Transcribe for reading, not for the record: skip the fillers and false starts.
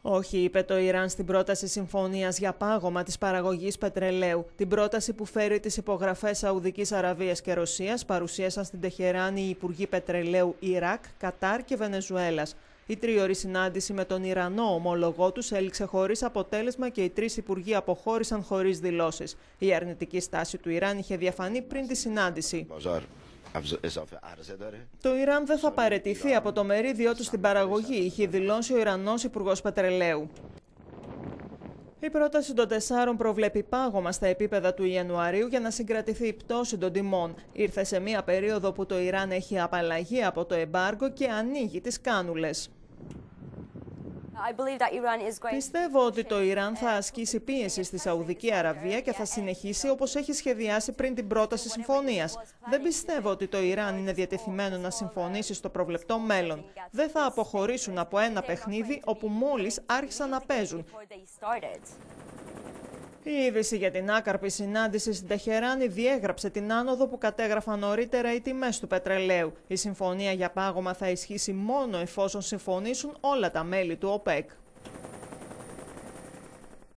Όχι, είπε το Ιράν στην πρόταση συμφωνίας για πάγωμα της παραγωγής πετρελαίου. Την πρόταση που φέρει τις υπογραφές Σαουδικής Αραβίας και Ρωσίας παρουσίασαν στην Τεχεράνη οι Υπουργοί Πετρελαίου Ιράκ, Κατάρ και Βενεζουέλας. Η τρίωρη συνάντηση με τον Ιρανό ομολογό τους έληξε χωρίς αποτέλεσμα και οι τρεις υπουργοί αποχώρησαν χωρίς δηλώσεις. Η αρνητική στάση του Ιράν είχε διαφανεί πριν τη συνάντηση. Το Ιράν δεν θα παραιτηθεί από το μερίδιό του στην παραγωγή, είχε δηλώσει ο Ιρανός Υπουργός Πετρελαίου. Η πρόταση των 4 προβλέπει πάγωμα στα επίπεδα του Ιανουαρίου για να συγκρατηθεί η πτώση των τιμών. Ήρθε σε μία περίοδο που το Ιράν έχει απαλλαγή από το εμπάργκο και ανοίγει τις κάνουλες. Πιστεύω ότι το Ιράν θα ασκήσει πίεση στη Σαουδική Αραβία και θα συνεχίσει όπως έχει σχεδιάσει πριν την πρόταση συμφωνίας. Δεν πιστεύω ότι το Ιράν είναι διατεθειμένο να συμφωνήσει στο προβλεπτό μέλλον. Δεν θα αποχωρήσουν από ένα παιχνίδι όπου μόλις άρχισαν να παίζουν. Η είδηση για την άκαρπη συνάντηση στην Τεχεράνη διέγραψε την άνοδο που κατέγραφαν νωρίτερα οι τιμές του πετρελαίου. Η συμφωνία για πάγωμα θα ισχύσει μόνο εφόσον συμφωνήσουν όλα τα μέλη του ΟΠΕΚ.